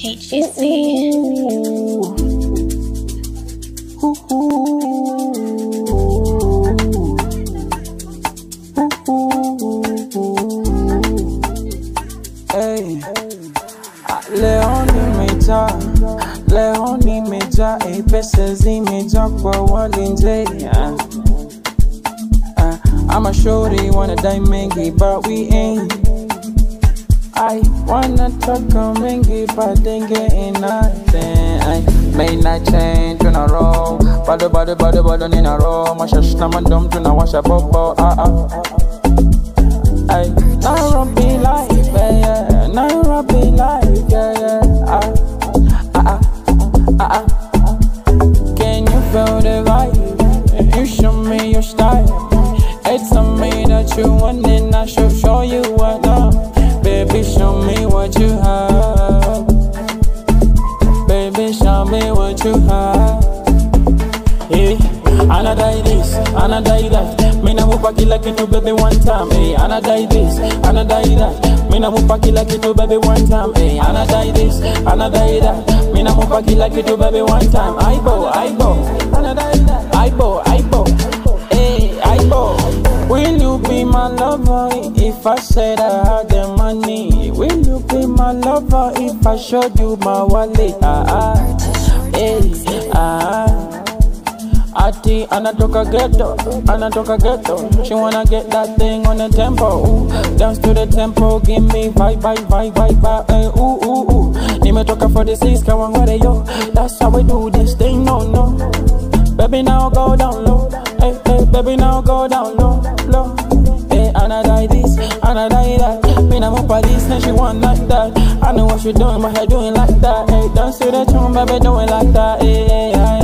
HGC. Hey, leo nimejaa, pesa zimejaa kwa walinzi. I'm a shorty, wanna die mengi, but we ain't. I wanna talk mengi, but they getting nothing. I may not change, tuna roll. Bado in a row. Mashash na mandom, tuna washa bobo. Ay, Nairobi life, yeah. Nairobi life, yeah. Can you feel the vibe? You show me your style. It's on me that you want, and I should show you what now. Baby, show me what you have. Baby, show me what you have. Hey, Anna die this, Anna die that. Me na mupa kila kitu baby one time. Hey, Anna die this, Anna die that. Me na mupa kila kitu baby one time. Hey, Anna die this, Anna die that. Me na mupa kila kitu baby one time. Aibo, Anna die that. Aibo. Hey, Aibo. Will you be my lover if I said I had the money? Will you be my lover if I showed you my wallet? Ati anatoka ghetto. She wanna get that thing on the tempo. Ooh, dance to the tempo, give me vibe. Ooh. Nimetoka for the seas, kawangware yo. That's how we do this thing, no. Baby now go down low. Hey, baby now go down low. Hey, Anna die this, Anna die that. Me na mupa this, and she want like that. I know what she doing, but her doing like that. Hey, dance to the tune, baby doing like that. Hey.